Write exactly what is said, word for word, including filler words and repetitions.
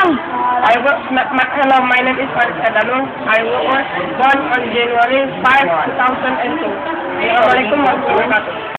Tanjungkarang. I was, ma, ma, hello, my name is Marcelo. I was born on January fifth, two thousand two. Assalamualaikum warahmatullahi wabarakatuh.